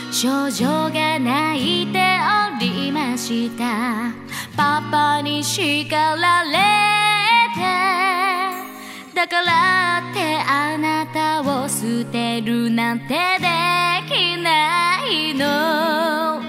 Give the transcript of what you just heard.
少女が泣いておりました。パパに叱られて、だからってあなたを捨てるなんてできないの。